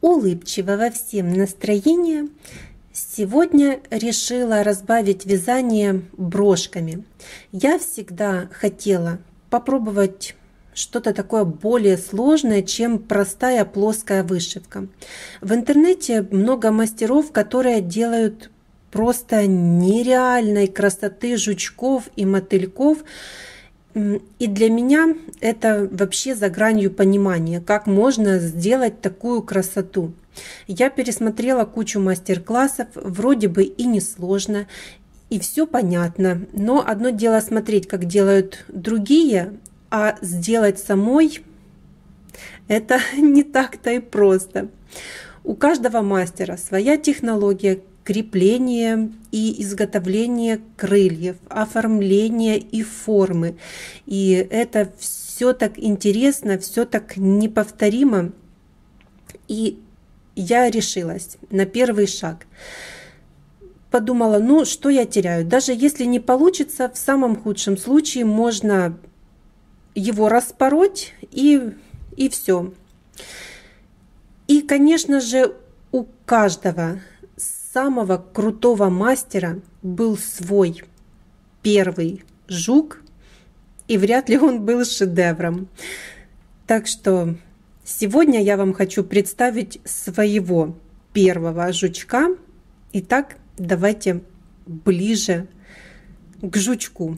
Улыбчивого всем настроения. Сегодня решила разбавить вязание брошками. Я всегда хотела попробовать что-то такое более сложное, чем простая плоская вышивка. В интернете много мастеров, которые делают просто нереальной красоты жучков и мотыльков. И для меня это вообще за гранью понимания, как можно сделать такую красоту. Я пересмотрела кучу мастер-классов, вроде бы и несложно, и все понятно. Но одно дело смотреть, как делают другие, а сделать самой это не так-то и просто. У каждого мастера своя технология крепления и изготовления крыльев, оформления и формы. И это все так интересно, все так неповторимо. И я решилась на первый шаг. Подумала, ну что я теряю? Даже если не получится, в самом худшем случае можно его распороть и все. И, конечно же, у каждого самого крутого мастера был свой первый жук, и вряд ли он был шедевром. Так что сегодня я вам хочу представить своего первого жучка. Итак, давайте ближе к жучку.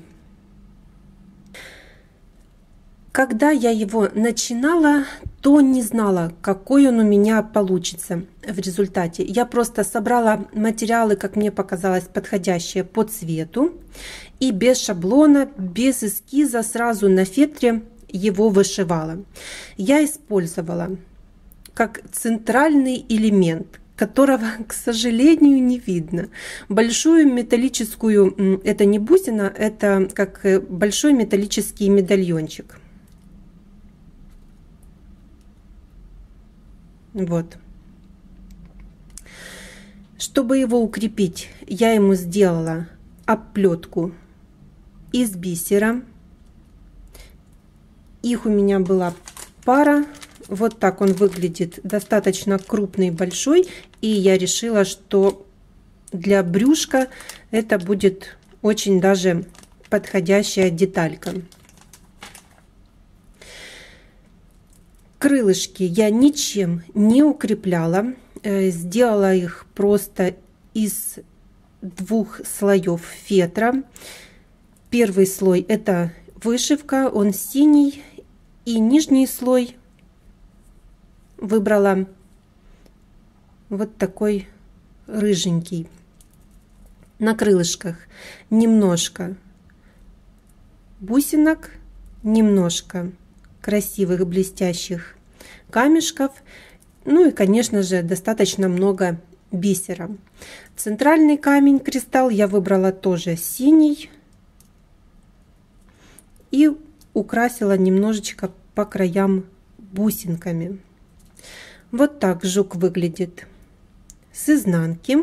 Когда я его начинала, то не знала, какой он у меня получится в результате. Я просто собрала материалы, как мне показалось, подходящие по цвету. И без шаблона, без эскиза сразу на фетре его вышивала. Я использовала как центральный элемент, которого, к сожалению, не видно. Большую металлическую, это не бусина, это как большой металлический медальончик. Вот. Чтобы его укрепить, я ему сделала оплетку из бисера. Их у меня была пара. Вот так он выглядит, достаточно крупный, большой. И я решила, что для брюшка это будет очень даже подходящая деталька. Крылышки я ничем не укрепляла, сделала их просто из двух слоев фетра. Первый слой это вышивка, он синий, и нижний слой выбрала вот такой рыженький. На крылышках немножко бусинок, немножко красивых блестящих камешков, ну и, конечно же, достаточно много бисера. Центральный камень, кристалл, я выбрала тоже синий и украсила немножечко по краям бусинками. Вот так жук выглядит с изнанки.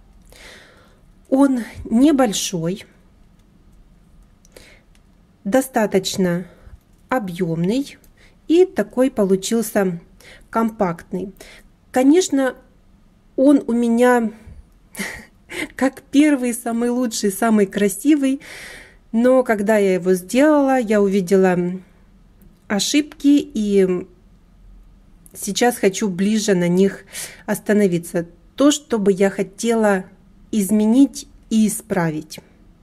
Он небольшой, достаточно объемный и такой получился компактный. Конечно, он у меня как первый, самый лучший, самый красивый, но когда я его сделала, я увидела ошибки, и сейчас хочу ближе на них остановиться. То, что бы я хотела изменить и исправить.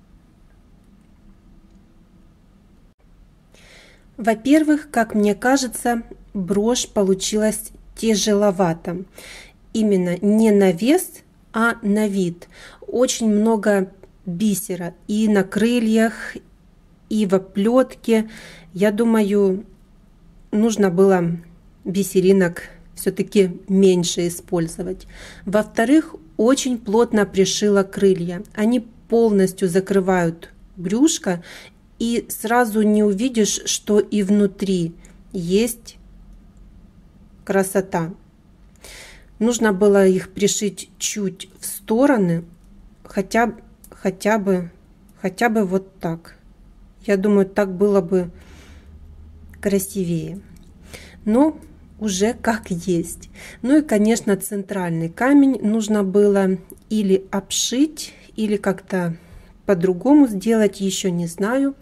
Во-первых, как мне кажется, брошь получилась тяжеловато. Именно не на вес, а на вид. Очень много бисера и на крыльях, и в оплетке. Я думаю, нужно было бисеринок все-таки меньше использовать. Во-вторых, очень плотно пришила крылья. Они полностью закрывают брюшко, и сразу не увидишь, что и внутри есть красота. Нужно было их пришить чуть в стороны, хотя бы вот так. Я думаю, так было бы красивее. Но уже как есть. Ну и, конечно, центральный камень нужно было или обшить, или как-то по-другому сделать, еще не знаю.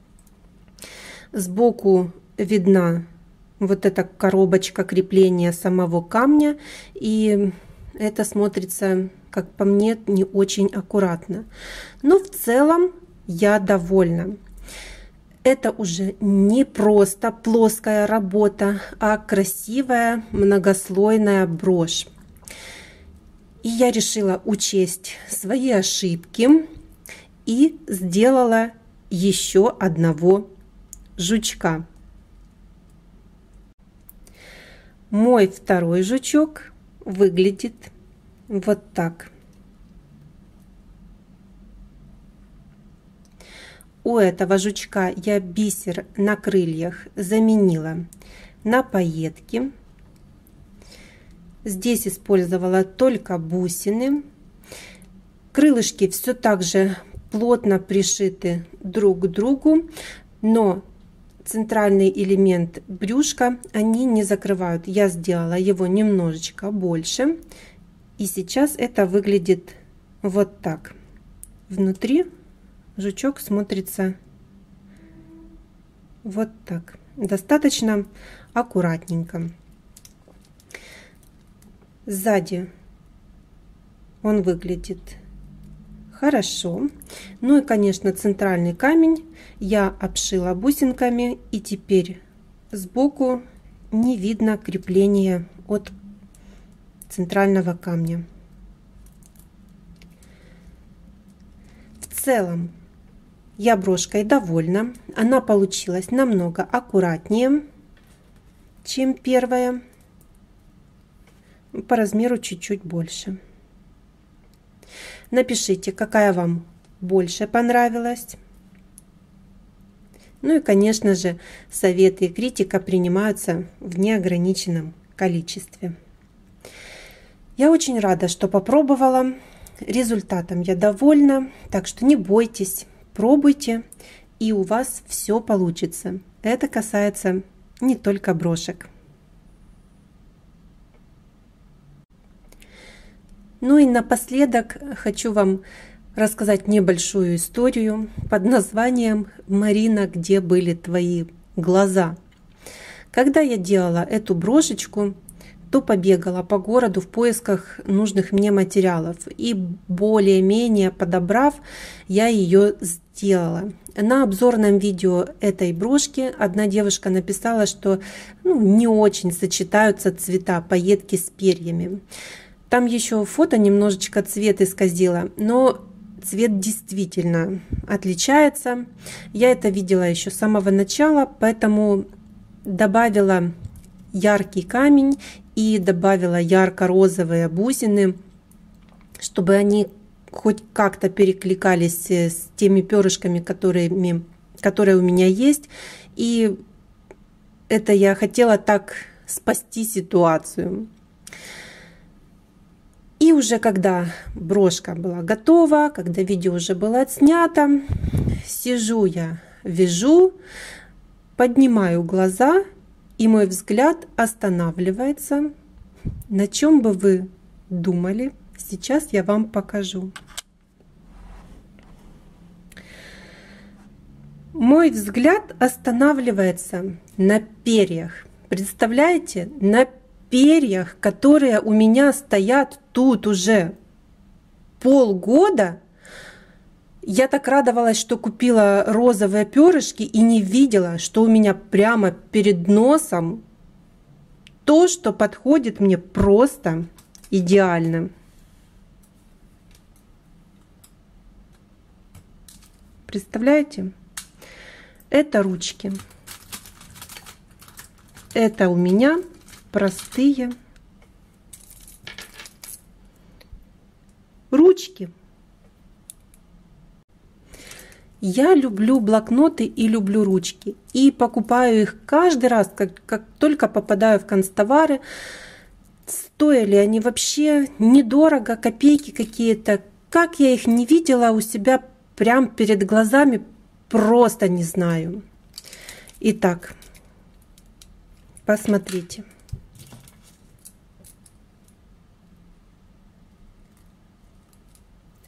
Сбоку видна вот эта коробочка крепления самого камня, и это смотрится, как по мне, не очень аккуратно. Но в целом я довольна. Это уже не просто плоская работа, а красивая многослойная брошь. И я решила учесть свои ошибки и сделала еще одного жучка. Мой второй жучок выглядит вот так. У этого жучка я бисер на крыльях заменила на пайетки. Здесь использовала только бусины. Крылышки все так же плотно пришиты друг к другу, но центральный элемент брюшка они не закрывают. Я сделала его немножечко больше. И сейчас это выглядит вот так. Внутри жучок смотрится вот так. Достаточно аккуратненько. Сзади он выглядит хорошо. Ну и, конечно, центральный камень я обшила бусинками. И теперь сбоку не видно крепления от центрального камня. В целом я брошкой довольна. Она получилась намного аккуратнее, чем первая. По размеру чуть-чуть больше. Напишите, какая вам больше понравилась. Ну и, конечно же, советы и критика принимаются в неограниченном количестве. Я очень рада, что попробовала. Результатом я довольна, так что не бойтесь, пробуйте, и у вас все получится. Это касается не только брошек. Ну и напоследок хочу вам рассказать небольшую историю под названием «Марина, где были твои глаза?». Когда я делала эту брошечку, то побегала по городу в поисках нужных мне материалов. И более-менее подобрав, я ее сделала. На обзорном видео этой брошки одна девушка написала, что не очень сочетаются цвета пайетки с перьями. Там еще фото немножечко цвет исказило, но цвет действительно отличается. Я это видела еще с самого начала, поэтому добавила яркий камень и добавила ярко-розовые бусины, чтобы они хоть как-то перекликались с теми перышками, которые у меня есть. И это я хотела так спасти ситуацию. И уже когда брошка была готова, когда видео уже было отснято, сижу я, вяжу, поднимаю глаза, и мой взгляд останавливается. На чем бы вы думали? Сейчас я вам покажу. Мой взгляд останавливается на перьях. Представляете? На перьях, которые у меня стоят тут уже полгода. Я так радовалась, что купила розовые перышки и не видела, что у меня прямо перед носом то, что подходит мне просто идеально. Представляете? Это ручки. Это у меня простые ручки. Я люблю блокноты и люблю ручки. И покупаю их каждый раз, как только попадаю в канцтовары. Стоили они вообще недорого, копейки какие-то. Как я их не видела у себя прямо перед глазами, просто не знаю. Итак, посмотрите.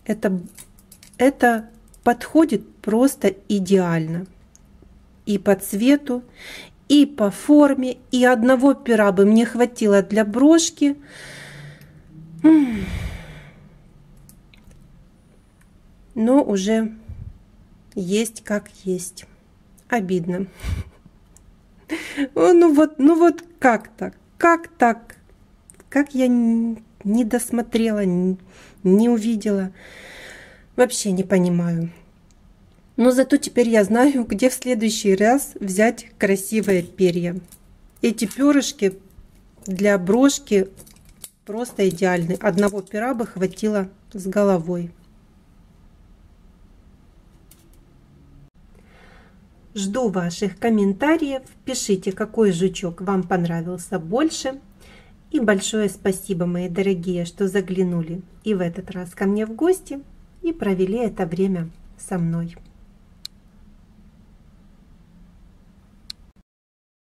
это подходит просто идеально. И по цвету, и по форме, и одного пера бы мне хватило для брошки. Но уже есть как есть. Обидно. Ну вот как так? Как так? Как я не досмотрела, не увидела? Вообще не понимаю. Но зато теперь я знаю, где в следующий раз взять красивые перья. Эти перышки для брошки просто идеальны. Одного пера бы хватило с головой. Жду ваших комментариев. Пишите, какой жучок вам понравился больше. И большое спасибо, мои дорогие, что заглянули и в этот раз ко мне в гости и провели это время со мной.